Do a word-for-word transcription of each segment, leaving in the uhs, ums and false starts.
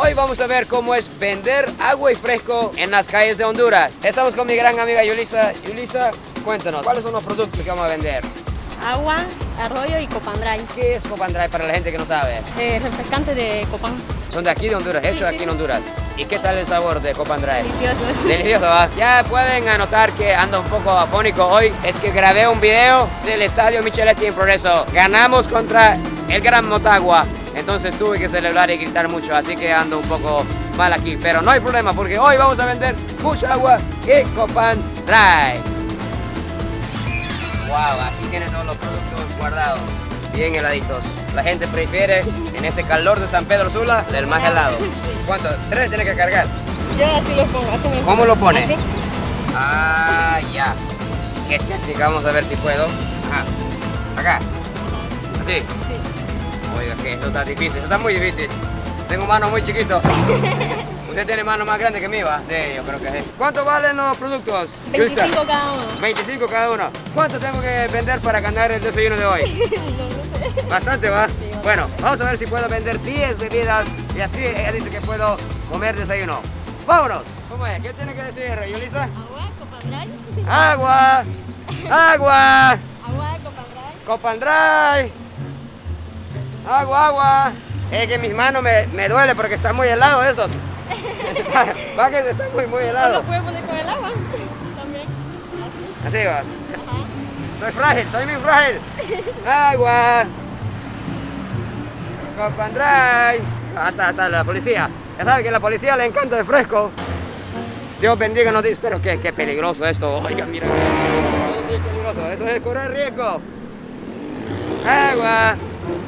Hoy vamos a ver cómo es vender agua y fresco en las calles de Honduras. Estamos con mi gran amiga Yulissa. Yulissa, cuéntanos, ¿cuáles son los productos que vamos a vender? Agua, arroyo y Copan Dry. ¿Qué es Copan Dry para la gente que no sabe? Eh, refrescante de Copan. Son de aquí de Honduras, hechos sí, aquí sí. en Honduras. ¿Y qué tal el sabor de Copan Dry? Delicioso. Delicioso, ¿va? Ya pueden anotar que ando un poco afónico hoy. Es que grabé un video del estadio Micheletti en Progreso. Ganamos contra el Gran Motagua. Entonces tuve que celebrar y gritar mucho, así que ando un poco mal aquí. Pero no hay problema porque hoy vamos a vender mucha agua y Copan Dry. Wow, aquí tiene todos los productos guardados, bien heladitos. La gente prefiere en ese calor de San Pedro Sula el más helado. ¿Cuánto? ¿Tres tiene que cargar? Yo así lo pongo, así mismo. ¿Cómo lo pone? Así. Ah, ya. ¿Qué técnica? Vamos a ver si puedo. Ajá. Acá. Así. Sí. Oiga, que esto está difícil, esto está muy difícil. Tengo manos muy chiquitos. ¿Usted tiene manos más grandes que mí, va? Sí, yo creo que sí. ¿Cuánto valen los productos? veinticinco cada uno. veinticinco cada uno. ¿Cuánto tengo que vender para ganar el desayuno de hoy? No lo sé. Bastante, ¿va? Sí, bueno, vamos a ver si puedo vender diez bebidas y así ella dice que puedo comer desayuno. ¡Vámonos! ¿Cómo es? ¿Qué tiene que decir, Yulissa? Agua, Copan Dry. ¡Agua! ¡Agua! Agua, Copan Dry. ¡Copan Dry! ¡Agua, agua! Es que mis manos me, me duele porque están muy helados estos. Va que están muy, muy ¿No helados. lo puedes poner con el agua? También. Así. Así va. Ajá. Soy frágil, soy muy frágil. ¡Agua! Copan Dry. Hasta, hasta la policía. Ya saben que a la policía le encanta el fresco. Dios bendiga, no dice, pero qué, qué peligroso esto. Oiga, mira. Es peligroso, eso es correr riesgo. Agua.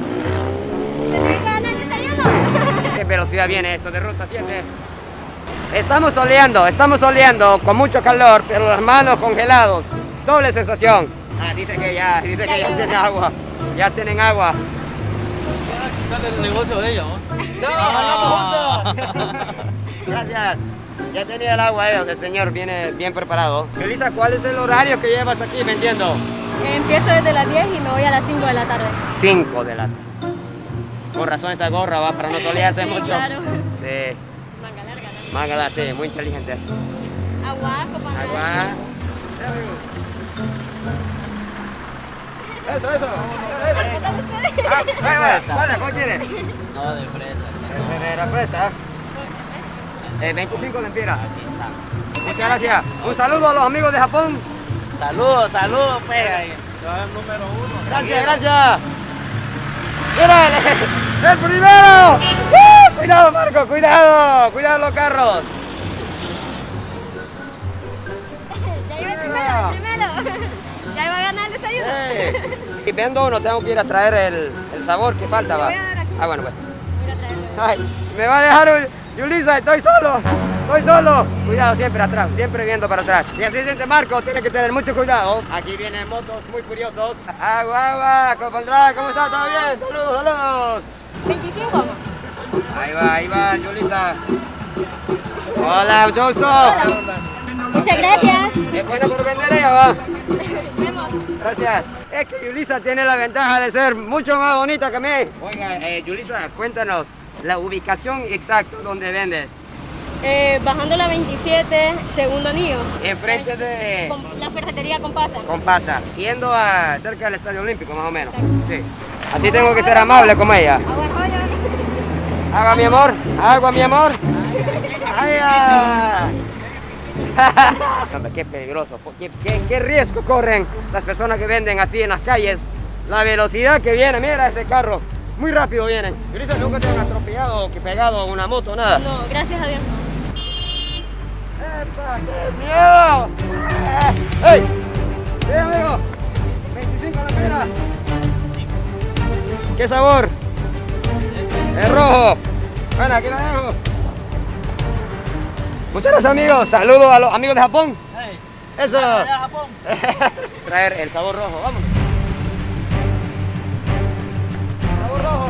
¿Qué velocidad viene esto de ruta siete? Estamos soleando, estamos soleando con mucho calor, pero las manos congelados. Doble sensación. Ah, dice que ya, dice que ya tienen agua. Ya tienen agua. ¿Qué el negocio de ellos? No, vamos juntos. Gracias. Ya tenía el agua, eh, el señor viene bien preparado. Yulissa, ¿cuál es el horario que llevas aquí vendiendo? Empiezo desde las diez y me voy a las cinco de la tarde. cinco de la tarde. Por razón esa gorra va para no solearse Sí, mucho. claro. Sí. Manga larga, ¿no? Manga larga, sí, muy inteligente. Agua, Copan Dry. Agua. Eso, eso. Ah, vale, vale, ¿cuál quieres? No, de fresa. De la fresa. Eh, veinticinco lempiras. Muchas gracias. Un saludo a los amigos de Japón. Saludos, saludos, pues. El número uno. Gracias, gracias. ¡Mira, el, el primero! ¡Uh! Cuidado, Marco, cuidado, cuidado los carros. Ya iba el primero, el primero. Ya iba a ganar el desayuno. Sí. Y vendo uno, tengo que ir a traer el, el sabor que falta, va. Voy a dar aquí. Ah, bueno, pues. Voy a traerlo. Ay, me va a dejar Yulissa, estoy solo, estoy solo. Cuidado siempre atrás, siempre viendo para atrás. Y así siente Marco, tiene que tener mucho cuidado. Aquí vienen motos muy furiosos. Agua, agua, Copan Dry, ¿cómo está? ¿Todo bien? Saludos, saludos. veinticinco, vamos. Ahí va, ahí va, Yulissa. Hola, mucho gusto. Hola. Muchas gracias. Es bueno por vender ella, va. Vemos. Gracias. Es que Yulissa tiene la ventaja de ser mucho más bonita que mí. Oiga, eh, Yulissa, cuéntanos la ubicación exacta donde vendes. Eh, bajando la veintisiete, segundo anillo. Enfrente de Con la ferretería Compasa. Compasa, yendo a cerca del Estadio Olímpico más o menos. Exacto. Sí. Así tengo que ser amable como ella. Agua, arroyo. Agua, mi amor. Agua, mi amor. Ay, ah. Hombre, qué peligroso. ¿Qué, qué, qué riesgo corren las personas que venden así en las calles? La velocidad que viene, mira ese carro. Muy rápido vienen. Yulissa, nunca te han atropellado o que pegado a una moto, nada. No, gracias a Dios. ¡Epa, qué miedo! ¡Ey! Sí, amigo. veinticinco la pera. ¿Qué sabor? Es rojo. Bueno, aquí la dejo. Muchas gracias, amigos. Saludos a los amigos de Japón. Hey. Eso. Allá a Japón. Traer el sabor rojo. Vamos. Sabor rojo.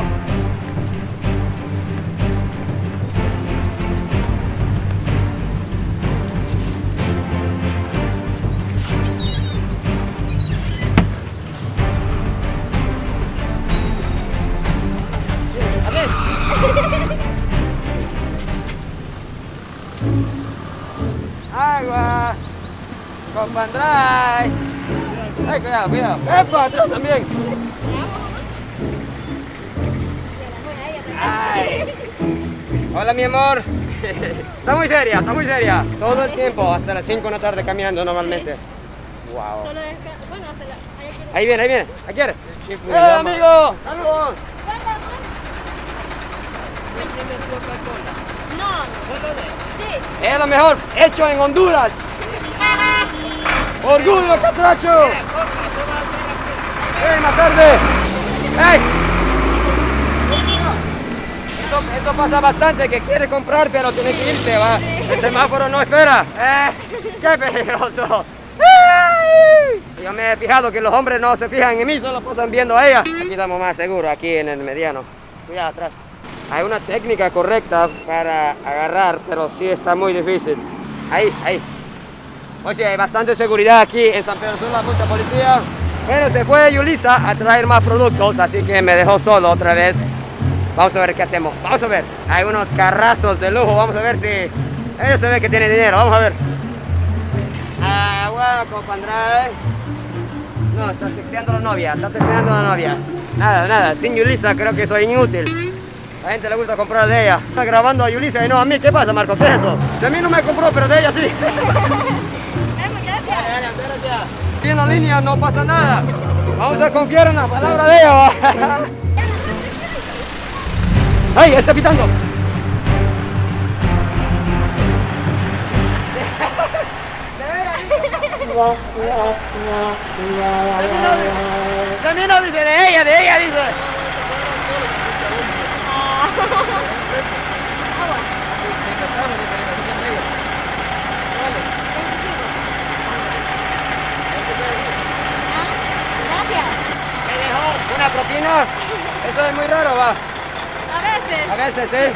agua. Copan Dry. Ay, cuidado, cuidado. ¡Epa! Atrás también. Ay. Hola, mi amor. Está muy seria, está muy seria. Todo el tiempo, hasta las cinco de la tarde caminando normalmente. Wow. Solo desca... Bueno, hasta la... Ahí viene, ahí viene. ¿A quién? ¡Eh, amigo! ¡Saludos! No, sí. Es lo mejor, hecho en Honduras. ¡Orgullo, catracho! ¡Ey, más tarde! ¡Ey! Eso, eso pasa bastante, que quiere comprar pero tiene que irse, va. El semáforo no espera. ¡Eh! ¡Qué peligroso! ¡Ay! Yo me he fijado que los hombres no se fijan en mí, solo pasan viendo a ella. Aquí estamos más seguros, aquí en el mediano. Cuidado atrás. Hay una técnica correcta para agarrar, pero sí está muy difícil. Ahí, ahí. Oye, hay bastante seguridad aquí en San Pedro Sula, mucha policía. Bueno, se fue Yulissa a traer más productos, así que me dejó solo otra vez. Vamos a ver qué hacemos. Vamos a ver. Hay unos carrazos de lujo. Vamos a ver si... Ellos se ve que tiene dinero. Vamos a ver. Agua, Copan Dry. No, está texteando la novia. Está texteando la novia. Nada, nada. Sin Yulissa creo que soy inútil. A la gente le gusta comprar de ella. Está grabando a Yulissa y no a mí. ¿Qué pasa, Marco? ¿Qué es eso? De a mí no me compró, pero de ella sí. Aquí en la línea no pasa nada. Vamos a confiar en la palabra de ella. ¡Ay! ¡Está pitando! De mí no dice, de ella, de ella dice. ¿Me dejó una propina? Eso es muy raro, va. A veces. A veces, sí.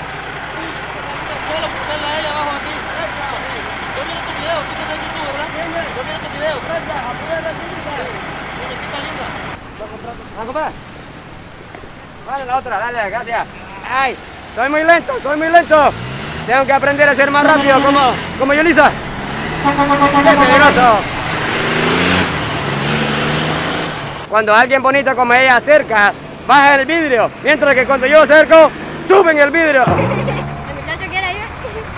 Solo ponerla a ella abajo aquí. Yo miro tu video, tú estás en YouTube, ¿verdad? Yo miro tu video. Gracias, apoyarla, Muñequita linda. ¿Vas a comprar? Vale, la otra, dale, gracias. Ay, soy muy lento, soy muy lento. Tengo que aprender a ser más rápido como, como Yulissa. ¡Qué peligroso! Cuando alguien bonito como ella acerca, baja el vidrio, mientras que cuando yo acerco, suben el vidrio. ¿El muchacho quiere ayuda?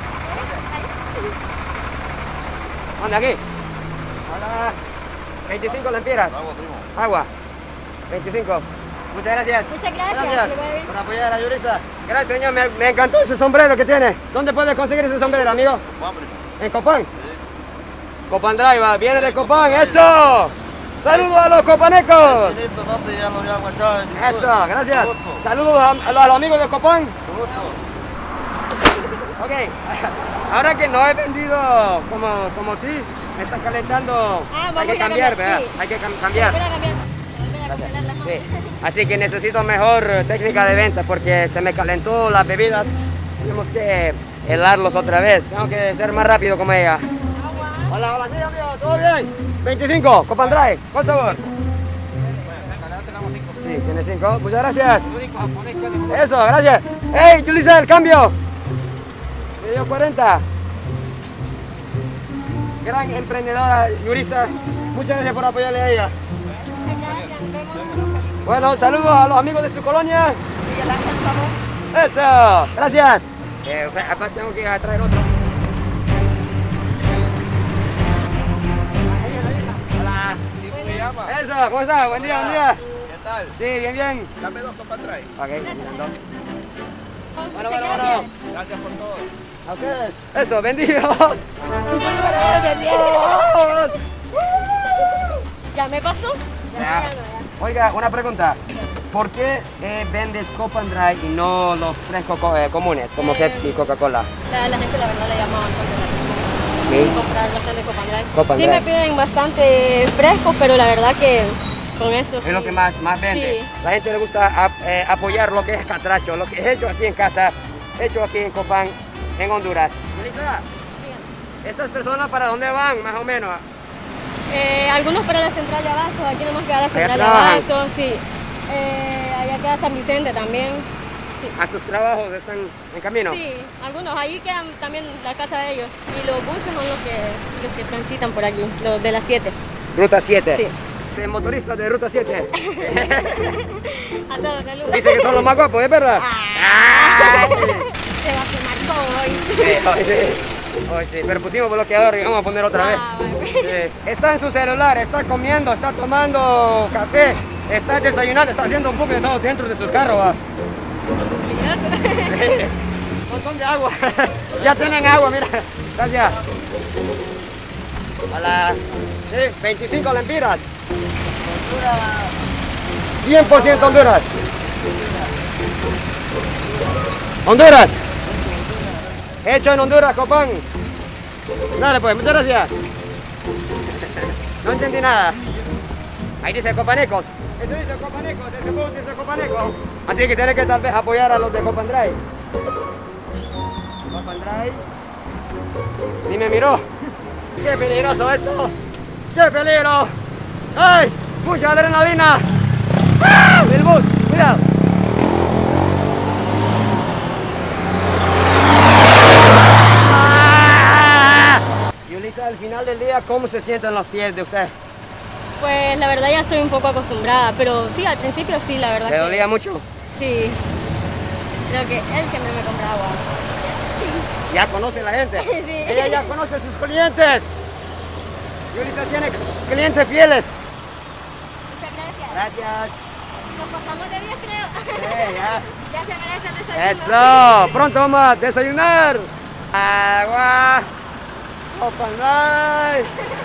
¿Dónde aquí? Hola. veinticinco lempiras. Agua, primo. Agua. veinticinco. Muchas gracias. Muchas gracias. Gracias por apoyar a Yulissa. Gracias, señor. Me, me encantó ese sombrero que tiene. ¿Dónde puedes conseguir ese sombrero, amigo? Copán, primo. ¿En Copan? Sí. Copan Dry, va. Viene de Copan. ¡Eso! ¡Saludos a los copanecos! Listo, no, pero ya lo había aguantado. Eso, gracias. Con gusto. Saludos a, a los, a los amigos de Copan. Con gusto. Ok, ahora que no he vendido como, como ti, me están calentando. Ah, vamos Hay que a cambiar, cambiar, ¿verdad? sí. Hay que cam- cambiar. Volver a cambiar. Volver a congelar las manos. Sí. Así que necesito mejor eh, técnica de venta porque se me calentó las bebidas. Tenemos que helarlos otra vez. Tengo que ser más rápido como ella. Agua. Hola, hola, sí, amigo, ¿todo bien? veinticinco, Copan Dry, ¿cuál sabor? Sí, tiene cinco. Muchas gracias. Eso, gracias. ¡Hey, Yulissa, el cambio! Me dio cuarenta. Gran emprendedora, Yulissa. Muchas gracias por apoyarle a ella. Muchas gracias. Nos vemos. Bueno, saludos a los amigos de su colonia. Eso, gracias. Eh, aparte tengo que ir a traer otro. Hola. Sí, Fujiyama. Eso, ¿cómo estás? Buen día, buen día. ¿Qué tal? Sí, bien, bien. Dame dos Copan Dry. Ok, dos. Bueno, Muchas bueno, bueno. gracias. Gracias por todo. A ustedes. Eso, benditos. ¡Benditos! ¿Ya me pasó? Ya, Ya. me ganó, ya. Oiga, una pregunta. ¿Por qué eh, vendes Copan Dry y no los frescos co- eh, comunes como Eh, Pepsi y Coca-Cola? La, la gente la verdad le llama bastante la atención. Sí. Comprar bastante Copan Dry. Copan Sí Dry. me piden bastante fresco, pero la verdad que con eso Es lo que más, más vende. Sí. La gente le gusta ap- eh, apoyar lo que es catracho, lo que es hecho aquí en casa, hecho aquí en Copan, en Honduras. Yulissa, ¿estas personas para dónde van, más o menos? Eh, algunos para la central de abasto, aquí no nos queda la central de trabajan. abasto, sí. Eh, allá queda San Vicente también. Sí. ¿A sus trabajos están en camino? Sí, algunos. Ahí quedan también la casa de ellos. Y los buses son los que, los que transitan por aquí, los de las siete. Ruta siete. Sí. El motorista de Ruta siete. A todos, saludos. Dice que son los más guapos, ¿es verdad? Ah. Se va a quemar todo hoy. Sí, hoy sí. Hoy sí. Pero pusimos bloqueador y vamos a poner otra vez. Ah, bueno. Sí. Está en su celular, está comiendo, está tomando café, está desayunando, está haciendo un poco de todo dentro de su carro. ¿Va? Un montón de agua. Ya tienen agua, mira. Gracias. Hola. Sí, veinticinco lempiras. cien por ciento Honduras. Honduras. Hecho en Honduras, Copan. Dale pues, muchas gracias. No entendí nada. Ahí dice Copanecos. Eso dice Copanecos, ese bus dice Copaneco. Así que tiene que tal vez apoyar a los de Copan Dry. Copan Dry. Ni me miró. ¡Qué peligroso esto! ¡Qué peligro! ¡Ay! ¡Mucha adrenalina! ¡Ah! ¡El bus! ¡Cuidado! ¡Ah! Yulissa, al final del día, ¿cómo se sienten los pies de usted? Pues la verdad ya estoy un poco acostumbrada, pero sí, al principio sí, la verdad. ¿Le que dolía mucho? Sí. Creo que él siempre me compra agua. Ya conoce la gente. Sí. Ella ya conoce a sus clientes. Yulissa tiene clientes fieles. Muchas gracias. Gracias. Nos pasamos de diez, creo. Sí, ya. Ya se merece el desayuno. Eso. Pronto vamos a desayunar. Agua. Copan Dry.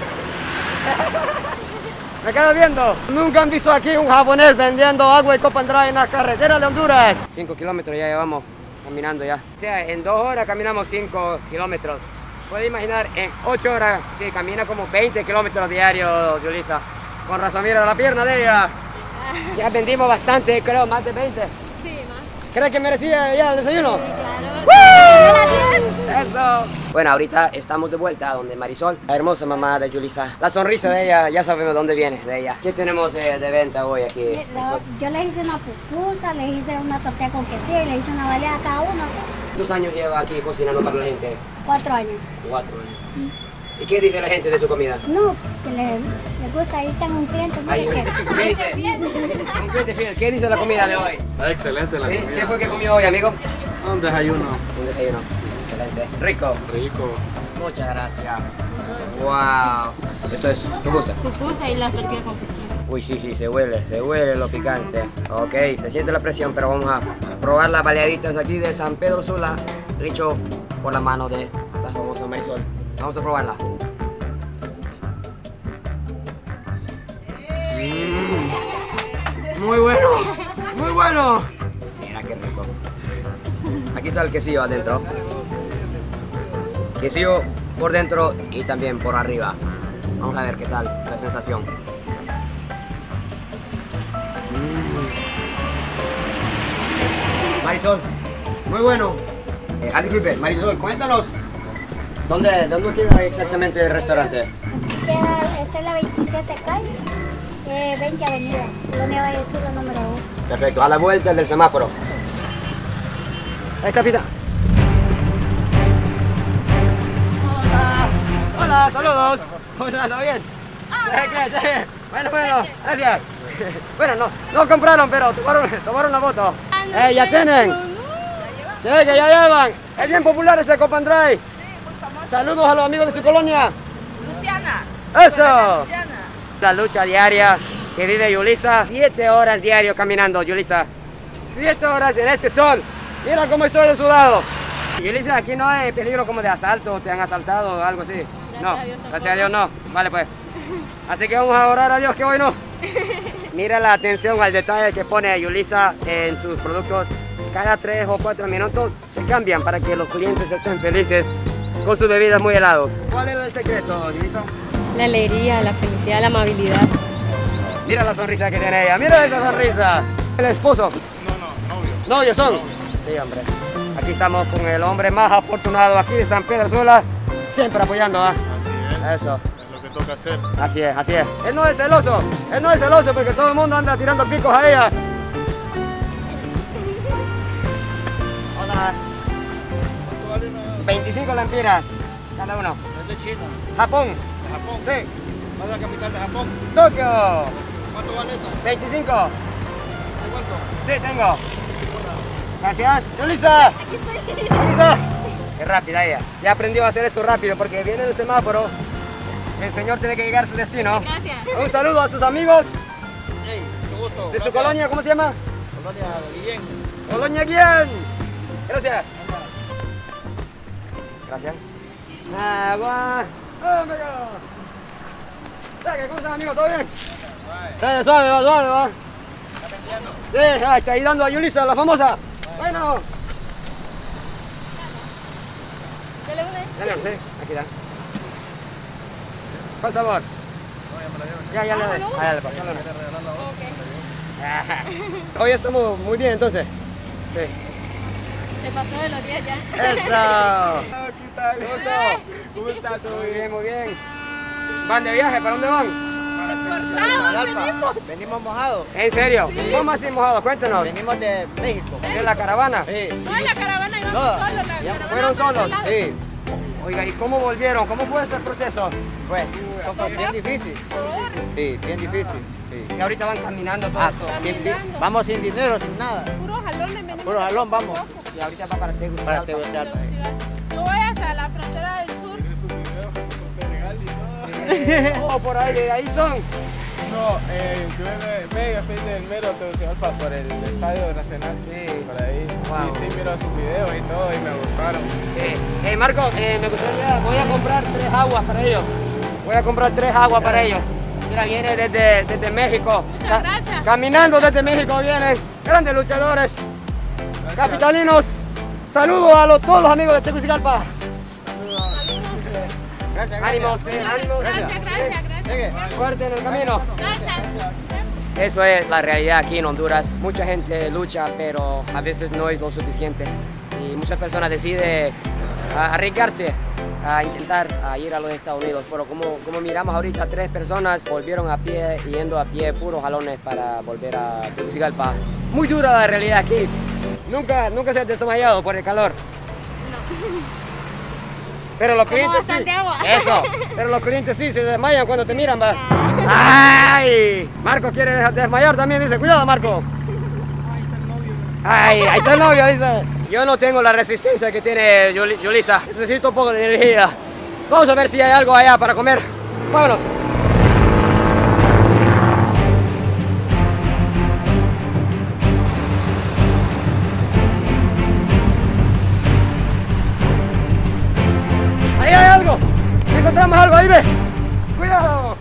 Me quedo viendo. Nunca han visto aquí un japonés vendiendo agua y Copan Dry en la carretera de Honduras. cinco kilómetros ya llevamos caminando ya. O sea, en dos horas caminamos cinco kilómetros. Puede imaginar, en ocho horas, sí, camina como veinte kilómetros diarios, Yulissa. Con razón, mira la pierna de ella. Ya vendimos bastante, creo, más de veinte. Sí, más. ¿Crees que merecía ya el desayuno? Sí, claro. ¡Eso! Bueno, ahorita estamos de vuelta donde Marisol, la hermosa mamá de Yulissa. La sonrisa de ella, ya sabemos dónde viene de ella. ¿Qué tenemos eh, de venta hoy aquí? Lo- yo les hice una pupusa, les hice una tortilla con quesillo y les hice una baleada a cada uno. ¿Cuántos años lleva aquí cocinando para la gente? Cuatro años. Cuatro años. ¿Y qué dice la gente de su comida? No, que les, les gusta. Ahí tengo un cliente. Ahí, mire que- ¿qué dice? Un cliente fiel. ¿Qué dice la comida de hoy? Está excelente la ¿Sí? comida. ¿Qué fue que comió hoy, amigo? Un desayuno. Un desayuno. Excelente. Rico. Rico. Muchas gracias. Wow. Esto es pupusa. Pupusa y la tortilla con quesillo. Uy, sí, sí, se huele, se huele lo picante. Ok, se siente la presión, pero vamos a probar las baleaditas aquí de San Pedro Sula, hecho por la mano de la famosa Marisol. Vamos a probarla. Mm, muy bueno, muy bueno. Mira qué rico. Aquí está el quesillo adentro. Quesillo por dentro y también por arriba. Vamos a ver qué tal la sensación. Marisol, muy bueno. Eh, ah, disculpe, Marisol, cuéntanos, ¿dónde, ¿dónde queda exactamente el restaurante? Queda, esta es la veintisiete calle, eh, veinte avenida, Colonia Valle Sur, número dos. Perfecto, a la vuelta del semáforo. Ahí, capitán. Hola, hola, saludos. Hola, ¿todo bien? Sí, sí, sí. Bueno, bueno, gracias. Bueno, no, no compraron, pero tomaron, tomaron una foto. Eh, ya tienen. Sí, que ya llevan. Es bien popular ese Copan Dry. Saludos a los amigos de su colonia. Luciana. Eso. Luciana. La lucha diaria que vive Yulissa. Siete horas diario caminando, Yulissa. Siete horas en este sol. Mira cómo estoy de sudado. Yulissa, aquí no hay peligro como de asalto, te han asaltado o algo así. No, a Dios tampoco. gracias a Dios no. Vale pues. Así que vamos a orar a Dios que hoy no. Mira la atención al detalle que pone Yulissa en sus productos. Cada tres o cuatro minutos se cambian para que los clientes estén felices con sus bebidas muy helados. ¿Cuál es el secreto, Yulissa? La alegría, la felicidad, la amabilidad. Mira la sonrisa que tiene ella, mira esa sonrisa. El esposo. No, no, novio. ¿Novios son? Sí, hombre. Aquí estamos con el hombre más afortunado aquí de San Pedro Sula, siempre apoyando, ¿ah? Así es. Eso. Es lo que toca hacer. Así es, así es. Él no es celoso, él no es celoso porque todo el mundo anda tirando picos a ella. Ajá. ¿Cuánto vale una? veinticinco lempiras cada uno. Es de China. Japón. ¿De Japón? Sí. ¿Cuál es la capital de Japón? Tokio. ¿Cuánto vale esta? veinticinco. ¿De cuánto? Sí, tengo. Gracias. Yulissa. Yulissa. Qué rápida ella. Ya aprendió a hacer esto rápido porque viene el semáforo. El señor tiene que llegar a su destino. Gracias. Un saludo a sus amigos Hey, mucho gusto. de su Gracias. colonia. ¿Cómo se llama? Colonia Guillén. Colonia Guillén. Gracias. Gracias. Agua. ¡Hombre! ¿Cómo están, amigos? ¿Todo bien? Suave, suave, va, suave, va. Sí, ahí está ahí dando a Yulissa, la famosa. Bueno. ¿Qué le une? Dale, sí, aquí da. ¿Cuál sabor? Ya, ya le doy. Ah, ya le paso. Hoy estamos muy bien, entonces. Sí. Se pasó de los diez ya. ¡Eso! ¿Qué tal? ¿Gusto? ¿Cómo está? ¿Todo Muy bien? bien, muy bien. ¿Van de viaje? ¿Para dónde van? venimos. venimos mojados. ¿En serio? ¿Cómo así mojado? Cuéntenos. Venimos de México. ¿De la caravana? Sí. No, en la caravana íbamos No. solos. La caravana ¿Fueron fue solos? sola. Sí. Oiga, ¿y cómo volvieron? ¿Cómo fue ese proceso? Pues, un poco bien difícil. Sí, bien difícil. Sí. Y ahorita van caminando todo Ah, esto. sin di- vamos sin dinero, sin nada. Puro jalón, venimos. Puro jalón, vamos. Y ahorita va para Tegucigalpa. Para Tegucigalpa. Yo voy hasta la frontera del sur. ¿Tienes un video con Pedregal y todo? Oh, por ahí, de ahí son. No, eh, yo me, me, yo soy del mero Tegucigalpa por el Estadio Nacional. Sí. Por ahí. Wow. Y sí, miro sus videos y todo y me gustaron. Eh, eh, Marco, eh, me gustaría, voy a comprar tres aguas para ellos. Voy a comprar tres aguas para ellos. Mira, viene desde, desde México. Muchas Ca- gracias. Caminando desde México vienen grandes luchadores, Gracias. capitalinos. Saludos a los, todos los amigos de Tegucigalpa. Gracias, Ánimos, gracias. sí, ánimos. Gracias, gracias, gracias. Llegue. Suerte en el camino. Gracias. Eso es la realidad aquí en Honduras. Mucha gente lucha, pero a veces no es lo suficiente. Y muchas personas deciden a- arriesgarse a intentar a ir a los Estados Unidos. Pero como, como miramos ahorita, tres personas volvieron a pie, yendo a pie, puros jalones para volver a Tegucigalpa. Muy dura la realidad aquí. Nunca, nunca se ha desmayado por el calor. Pero los Como clientes sí. bastante agua. Eso. Pero los clientes sí se desmayan cuando te miran, va. ¡Ay! Marco quiere des- desmayar también, dice. Cuidado, Marco. ¡Ay! Ahí está el novio, dice. Yo no tengo la resistencia que tiene Yuli- Yulissa. Necesito un poco de energía. Vamos a ver si hay algo allá para comer. Vámonos. Ahí hay algo. Encontramos algo, ahí ve. Cuidado.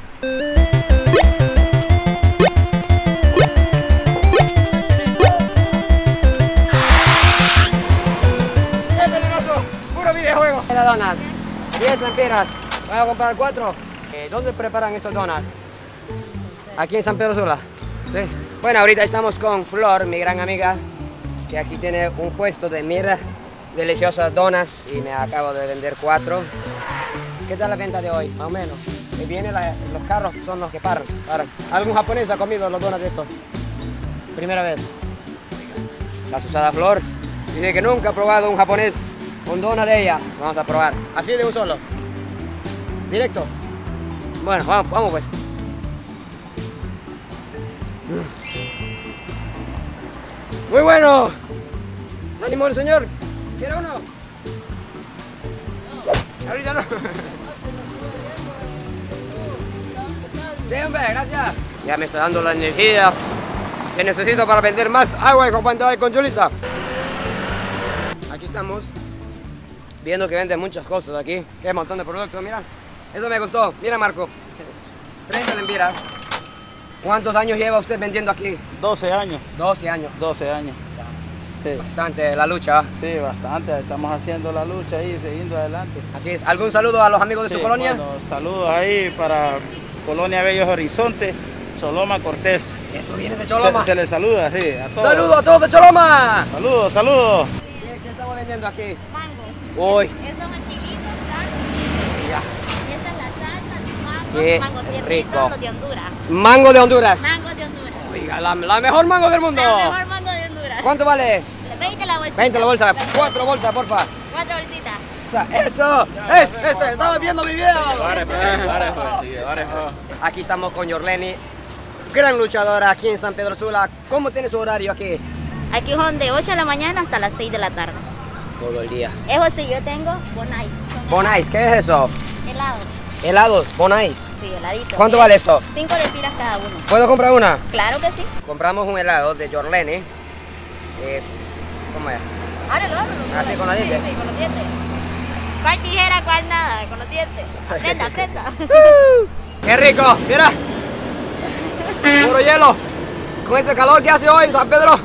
¡Qué peligroso! Puro videojuego. La donut. diez lempiras. Voy a comprar cuatro. Eh, ¿Dónde preparan estos donuts? Aquí en San Pedro Sula. Sí. Bueno, ahorita estamos con Flor, mi gran amiga, que aquí tiene un puesto de mira deliciosas donas y me acabo de vender cuatro. ¿Qué tal la venta de hoy? Más o menos. Y viene la- los carros son los que paran, paran. ¿Algún japonés ha comido los donas de estos? Primera vez. La Susana Flor dice que nunca ha probado un japonés un dona de ella. Vamos a probar. Así de un solo. Directo. Bueno, vamos, vamos pues. Muy bueno. Ánimo el señor. ¿Quiere uno? Ahorita no. Sí, hombre, gracias. Ya me está dando la energía que necesito para vender más agua de Copan Dry con Yulissa. Aquí estamos viendo que venden muchas cosas aquí. Qué montón de productos, mira. Eso me gustó. Mira, Marco. treinta lempiras. ¿Cuántos años lleva usted vendiendo aquí? doce años, doce años. doce años. Sí, Bastante la lucha. sí, bastante. Estamos haciendo la lucha ahí, siguiendo adelante. Así es. ¿Algún saludo a los amigos de Sí, su colonia? bueno, saludos ahí para Colonia Bellos Horizontes, Choloma Cortés. Eso viene de Choloma. Se, se les saluda, sí, a todos. ¡Saludos a todos de Choloma! Saludos, saludos. ¿Qué, qué estamos vendiendo aquí? Mangos. Uy. Estos más chiquitos, sal. Ya. Esa es la salsa, los mangos. Qué mangos tiernitos, rico. los de Honduras. Mango de Honduras. Mangos de Honduras. Oiga, la, la mejor mango del mundo. La mejor mango de Honduras. ¿Cuánto vale? veinte la bolsitas. veinte la bolsa, cuatro bolsas, porfa. Cuatro bolsitas. Eso, es, este, estaba viendo mi video. Ah. Aquí estamos con Yorleni, gran luchadora aquí en San Pedro Sula. ¿Cómo tiene su horario aquí? Aquí son de ocho de la mañana hasta las seis de la tarde. Todo el día. Eso sí, yo tengo Bonais. Bon Ice, ¿qué es eso? Helados. Helados, Bon Ice. Sí, heladitos. ¿Cuánto vale esto? Cinco lempiras cada uno. ¿Puedo comprar una? Claro que sí. Compramos un helado de Yorleni. Eh, ¿Cómo es? Ábrelo, ábrelo. Así, con los dientes. Sí, con los dientes. ¿Cuál tijera, cuál nada? Con los dientes. Aprieta, aprieta. ¡Qué rico! ¡Mira! Puro hielo. Con ese calor que hace hoy en San Pedro.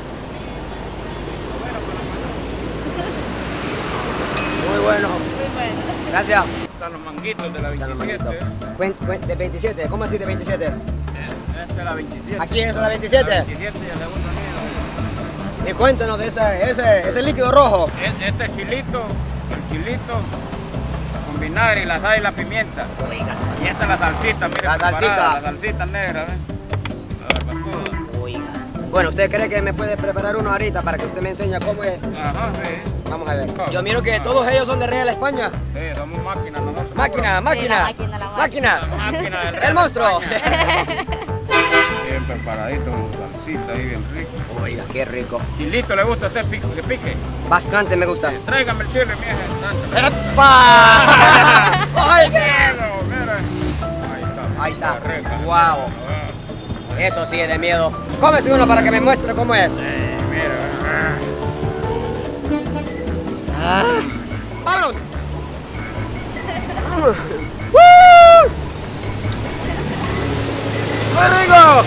Muy bueno. Muy bueno. Gracias. Están los manguitos de la Están los veintisiete. manguitos. Cuen- cuen- De veintisiete. ¿Cómo así de veintisiete? Esta es la veintisiete. Aquí es la veintisiete. La veintisiete y el segundo nido. Y cuéntanos de ese, ese, ese líquido rojo. Es- Este es chilito, el chilito con vinagre y la sal y la pimienta. Y esta es la salsita, mire. La preparada, salsita. La salsita negra, ¿ves? La barbacoa. Oiga. Bueno, ¿usted cree que me puede preparar uno ahorita para que usted me enseñe cómo es? Ajá, sí. Vamos a ver. Yo miro que todos ellos son de Real España. Sí, somos máquinas nosotros. Máquina, máquina. la máquina, la Máquina. La máquina del El Real monstruo. España. Bien preparadito, con salsita ahí bien rico. Oiga, qué rico. ¿Chilito le gusta a usted pico, que pique? Bastante me gusta. Tráigame el chile, mija. ¡Epa! ¡Ay, qué! Mira. Ahí está. Ahí está. Rica. Wow. Eso sí es de miedo. Cómese uno para que me muestre cómo es. Sí, mira. Ah. ¡Vámonos! ¡Muy rico!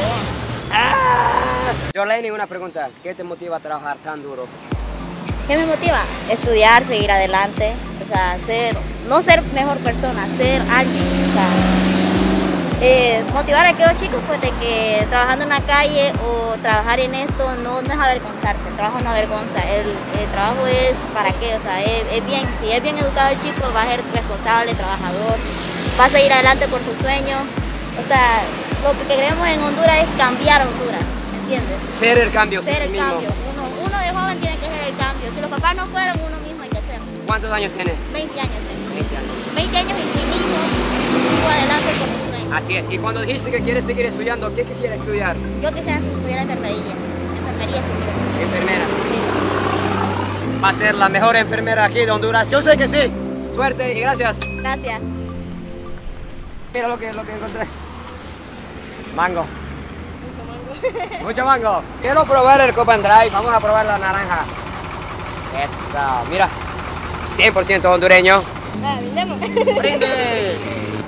Ah. Yorleni, una pregunta. ¿Qué te motiva a trabajar tan duro? ¿Qué me motiva? Estudiar, seguir adelante, o sea, ser, no ser mejor persona, ser alguien, o sea, eh, motivar a aquellos chicos pues de que trabajando en la calle o trabajar en esto no, no es avergonzarse, el trabajo no avergonza, el, el trabajo es para qué, o sea, es, es bien, si es bien educado el chico va a ser responsable, trabajador, va a seguir adelante por sus sueños, o sea, lo que queremos en Honduras es cambiar Honduras, ¿entiendes? Ser el cambio. Ser el mismo. cambio. Uno, uno de joven tiene que ser el cambio. Si los papás no fueron, uno mismo hay que hacerlo. ¿Cuántos años tienes? veinte años tengo. veinte años. veinte años y sin hijos, sigo adelante con mi sueño. Así es. Y cuando dijiste que quieres seguir estudiando, ¿qué quisiera estudiar? Yo quisiera estudiar enfermería. Enfermería estudiar. Enfermera. Sí. Va a ser la mejor enfermera aquí de Honduras. Yo sé que sí. Suerte y gracias. Gracias. Mira lo que, lo que encontré. Mango. Mucho mango. Quiero probar el Copan Dry. Vamos a probar la naranja. Esa, mira. cien por ciento hondureño. Ah, brindemos. ¡Brinde!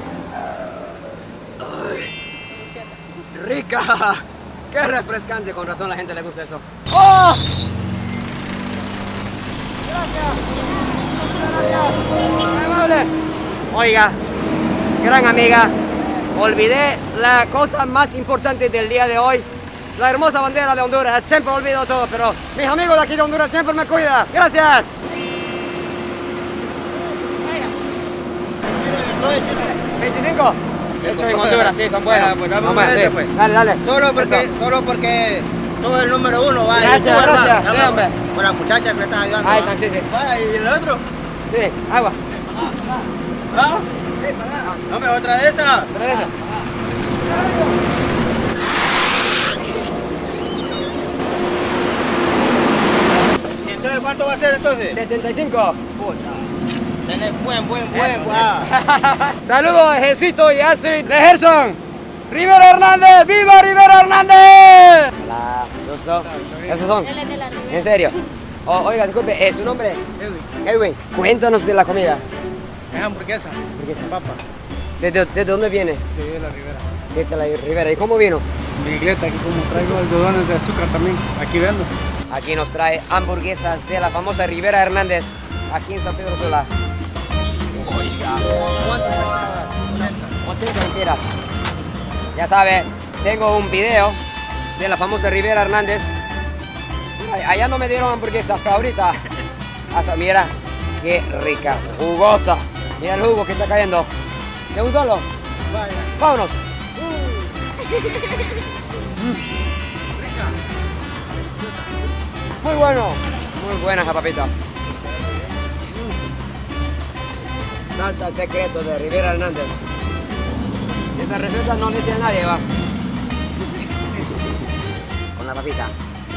¡Rica! ¡Qué refrescante! Con razón a la gente le gusta eso. ¡Oh! Gracias. Oiga, gran amiga, olvidé la cosa más importante del día de hoy. La hermosa bandera de Honduras. Siempre olvido todo, pero mis amigos de aquí de Honduras siempre me cuidan. ¡Gracias! ¿veinticinco? Hecho en Honduras, sí, son buenos. Ya, pues dame Vamos, un momento, sí. pues. Dale, dale. Solo porque, Eso. solo porque sos el número uno, va. Gracias, y tú, gracias, hermano, sí, dame, hombre. Con la muchacha que le estás ayudando. Ahí va. está, sí, sí. Va, ¿y el otro? Sí, agua. ¿Ah? Dame otra de estas. Regresa. ¿Y entonces cuánto va a ser entonces? setenta y cinco. Pucha. Tenés buen, buen, buen, guau. Saludos a Jesito y Astrid de Gerson. Rivera Hernández, ¡viva Rivera Hernández! Hola, gusto. ¿Esos son? Él es de la Ribera. ¿En serio? Oh, oiga, disculpe, ¿es su nombre? Edwin. Edwin, cuéntanos de la comida. Es hamburguesa. Hamburguesa. Papa. ¿De, de, de dónde viene? Sí, de la Ribera. De la Rivera. ¿Y cómo vino? Bicicleta, aquí como traigo algodones de azúcar también. Aquí vendo. Aquí nos trae hamburguesas de la famosa Rivera Hernández, aquí en San Pedro Sula. Oiga, ¿cuánto cuesta? ochenta lempiras. Ya sabe, tengo un video de la famosa Rivera Hernández. Mira, allá no me dieron hamburguesas hasta ahorita. Hasta, mira, qué rica, jugosa. Mira el jugo que está cayendo. ¿De un solo? Vaya. Vámonos. Muy bueno, Muy buena esa papita. Salsa secreto de Rivera Hernández. Esa receta no le dice a nadie, va. Con la papita.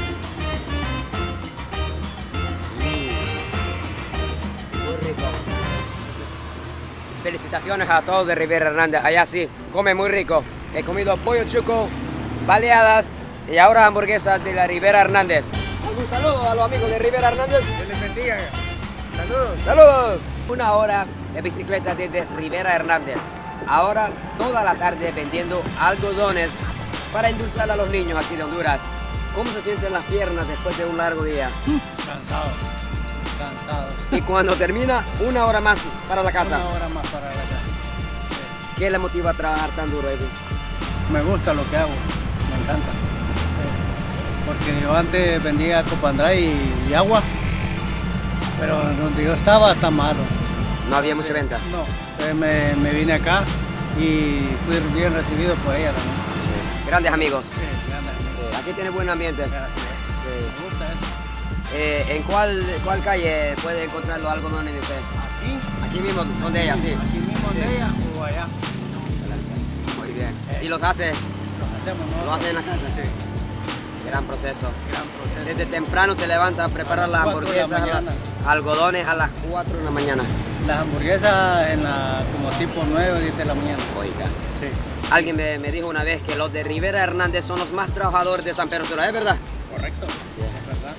Muy rico. Felicitaciones a todos de Rivera Hernández. Allá sí, come muy rico. He comido pollo chuco, baleadas y ahora hamburguesas de la Rivera Hernández. Un saludo a los amigos de Rivera Hernández. Que les bendiga. Saludos. ¡Saludos! Una hora de bicicleta desde Rivera Hernández. Ahora toda la tarde vendiendo algodones para endulzar a los niños aquí de Honduras. ¿Cómo se sienten las piernas después de un largo día? Cansado. Cansado. Y cuando termina, una hora más para la casa. Una hora más para la casa. ¿Qué le motiva a trabajar tan duro, Edwin? Me gusta lo que hago. Me encanta. Porque yo antes vendía Copan Dry y, y agua. Pero donde yo estaba está malo. No había mucha venta. No. Entonces me, me vine acá y fui bien recibido por ella también. Sí. Grandes amigos. Sí, grandes amigos. Sí. Aquí tiene buen ambiente. Gracias. Sí. Me gusta eso. Eh, ¿En cuál, cuál calle puede encontrar los algodones de usted? Aquí. Aquí mismo, donde ella, sí. Aquí mismo Sí. de ella o allá. Muy bien. Eh. ¿Y los hace? Los hacemos, ¿no? ¿Lo hace en la casa? Sí. Gran proceso. Gran proceso. Desde temprano se levanta a preparar las cuatro de la hamburguesas, mañana. las algodones a las cuatro de la mañana. Las hamburguesas en la, como tipo nueve o diez de la mañana. Oiga, Sí. alguien me, me dijo una vez que los de Rivera Hernández son los más trabajadores de San Pedro Sula, ¿es verdad? Correcto. Sí. Es verdad.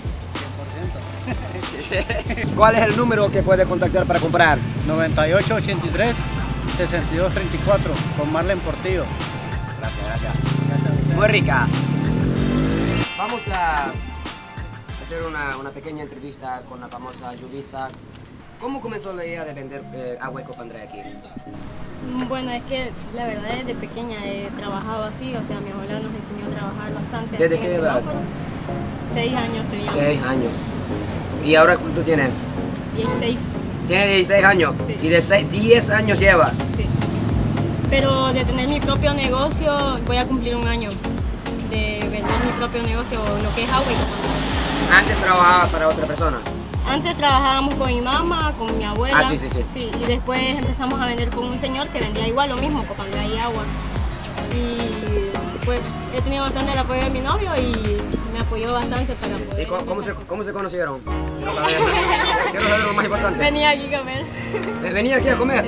cien por ciento. ¿Cuál es el número que puede contactar para comprar? noventa y ocho ochenta y tres sesenta y dos treinta y cuatro con Marlene Portillo. Gracias, gracias. Gracias. Muy rica. Vamos a hacer una, una pequeña entrevista con la famosa Yulissa. ¿Cómo comenzó la idea de vender eh, agua y Copan Dry aquí? Bueno, es que la verdad desde pequeña he trabajado así, o sea, mi abuela nos enseñó a trabajar bastante. ¿Desde así qué en el edad? semáforo. Seis años tenía. Seis años. ¿Y ahora cuánto tiene? Dieciséis, Tiene dieciséis años. Sí. Y de seis, diez años lleva. sí. Pero de tener mi propio negocio, voy a cumplir un año de vender mi propio negocio, lo que es agua y Copan Dry. Antes trabajaba para otra persona. Antes trabajábamos con mi mamá, con mi abuela. Ah, sí, sí, sí. Sí, y después empezamos a vender con un señor que vendía igual lo mismo, Copan Dry y agua. Y pues he tenido bastante el apoyo de mi novio y me apoyó bastante para poder... ¿Y cómo, cómo se, cómo se conocieron? Quiero saber, quiero saber lo más importante. Venía aquí a comer. ¿Venía aquí a comer?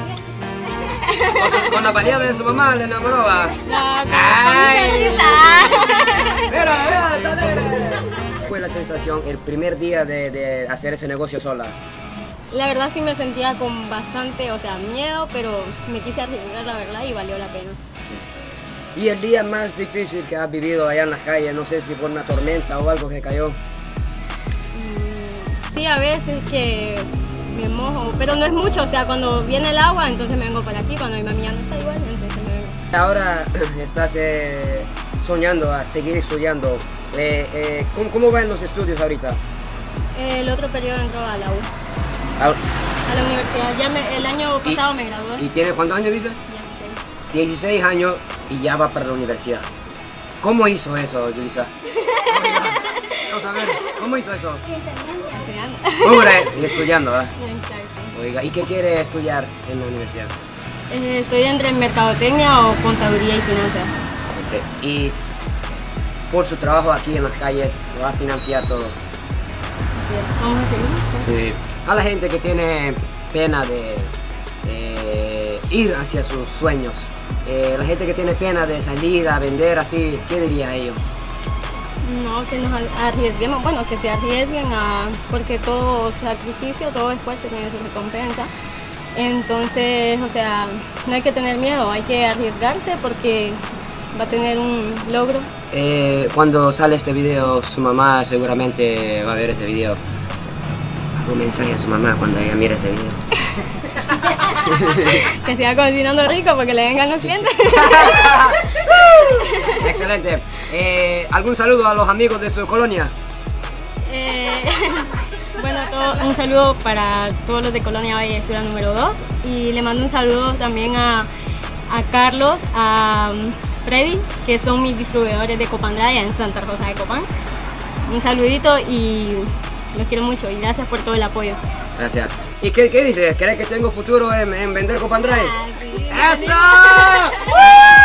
O sea, con la baleada de su mamá le enamoró, va. No, con, ¡Ay! con mi sonrisa. Mira, mira, está alegre. ¿Cuál fue la sensación el primer día de, de hacer ese negocio sola? La verdad sí me sentía con bastante, o sea, miedo, pero me quise arriesgar la verdad y valió la pena. ¿Y el día más difícil que has vivido allá en las calles? No sé si por una tormenta o algo que cayó. Mm, sí, a veces que me mojo, pero no es mucho, o sea, cuando viene el agua, entonces me vengo para aquí, cuando mi mami ya no está igual, entonces me vengo. Ahora estás eh, soñando a seguir estudiando. Eh, eh, ¿cómo, ¿Cómo van los estudios ahorita? El otro periodo entró a la U, Ah, a la universidad. Ya me- el año y- pasado me gradué. ¿Y tiene cuántos años dice? Ya sé. dieciséis años y ya va para la universidad. ¿Cómo hizo eso, Yulissa? Quiero saber, ¿cómo hizo eso? Estudiando. Hombre, y estudiando, ¿verdad? Exacto. Oiga, ¿y qué quiere estudiar en la universidad? Eh, estoy entre mercadotecnia o contaduría y finanzas. Ok, y por su trabajo aquí en las calles, lo va a financiar todo. Así es. Vamos a seguir. Sí. A la gente que tiene pena de eh, ir hacia sus sueños, eh, la gente que tiene pena de salir a vender así, ¿qué diría a ellos? No, que nos arriesguemos, bueno, que se arriesguen a, porque todo sacrificio, todo esfuerzo tiene su recompensa. Entonces, o sea, no hay que tener miedo, hay que arriesgarse porque va a tener un logro. Eh, cuando sale este video, su mamá seguramente va a ver este video. Hago un mensaje a su mamá cuando ella mire ese video. Que siga cocinando rico porque le vengan los clientes. Excelente. Eh, ¿Algún saludo a los amigos de su colonia? Eh, bueno, todo- un saludo para todos los de Colonia Valle Sula número dos y le mando un saludo también a, a Carlos, a um, Freddy, que son mis distribuidores de Copan Dry en Santa Rosa de Copán. Un saludito y los quiero mucho y gracias por todo el apoyo. Gracias. ¿Y qué, qué dices? ¿Crees que tengo futuro en, en vender Copan Dry? Ah, sí. ¡Eso!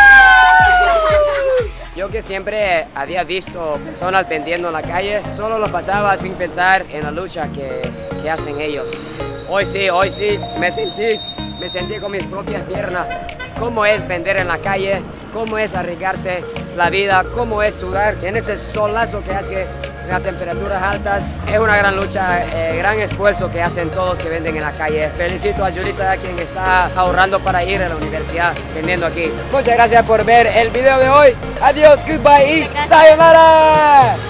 Yo que siempre había visto personas vendiendo en la calle, solo lo pasaba sin pensar en la lucha que, que hacen ellos. Hoy sí, hoy sí, me sentí, me sentí con mis propias piernas cómo es vender en la calle, cómo es arriesgarse la vida, cómo es sudar en ese solazo que hace a temperaturas altas. Es una gran lucha, eh, gran esfuerzo que hacen todos que venden en la calle. Felicito a Yulissa, quien está ahorrando para ir a la universidad vendiendo aquí. Muchas gracias por ver el video de hoy. Adiós, goodbye y sayonara.